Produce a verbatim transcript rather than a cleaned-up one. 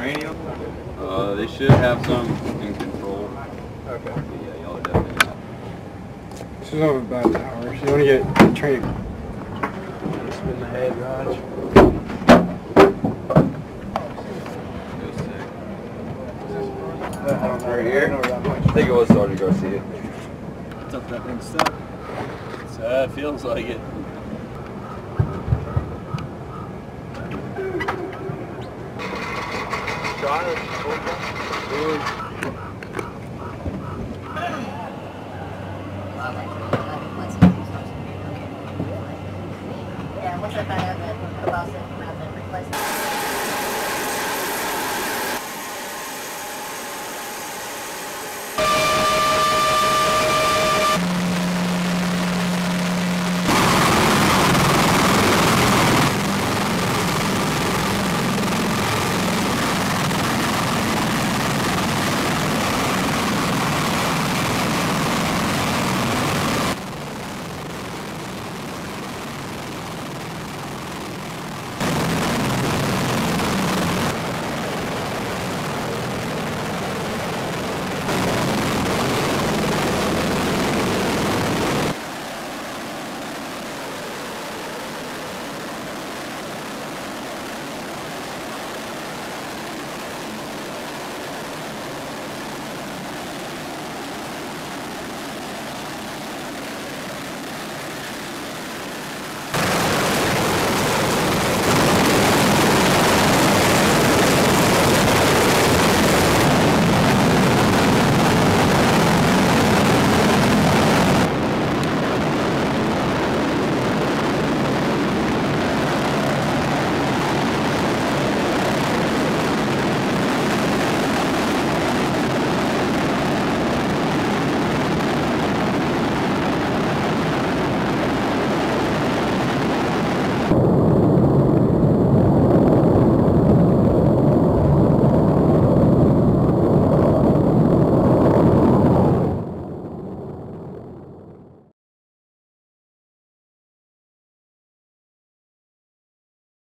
cranium? Uh, they should have some in control. Okay. But yeah, y'all are definitely not. This is over about an hour, so you want to get trained. Spin the head, Raj. I don't know right here. I think it was Sergeant Garcia. What's up, that thing stuck? So uh, it feels like it. Shot or